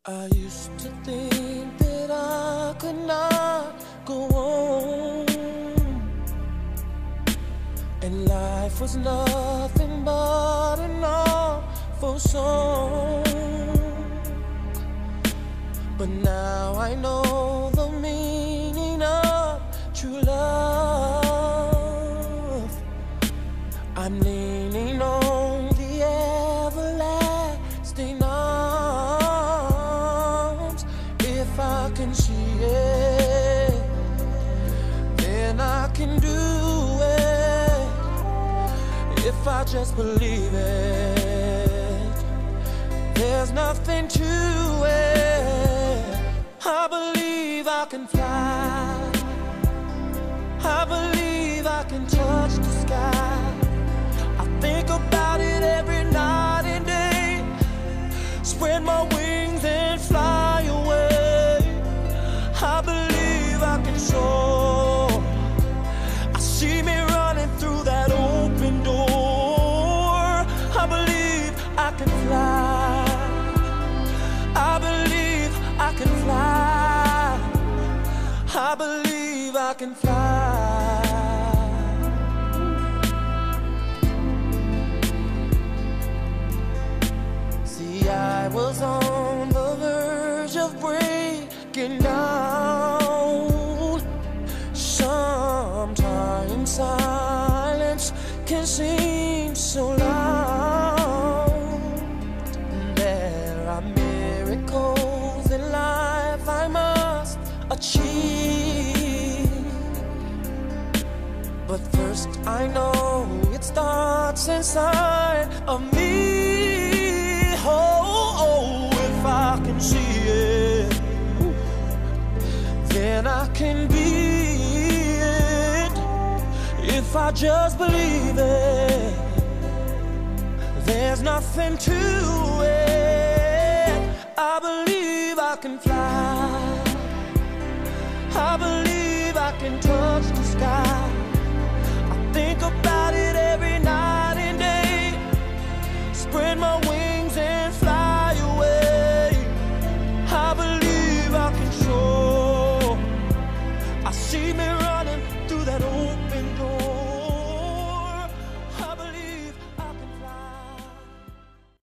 I used to think that I could not go on, and life was nothing but an awful song. But now I know the meaning of true love. I'm leaning on the everlasting arms. If I can see it, then I can do it. If I just believe it, there's nothing to it. I believe I can fly. I believe I can touch the sky. I think about it every night and day. Spread my wings and fly away. I believe I can soar. I see me running through that open door. I believe I can fly. I believe I can fly. I believe I can fly. See, I was on the verge of breaking down. Sometimes silence can seem so loud. There are miracles in life I must achieve, but first I know it starts inside of me. Oh, if I can see it, then I can be it. If I just believe it, there's nothing to it. I believe I can fly. I believe I can touch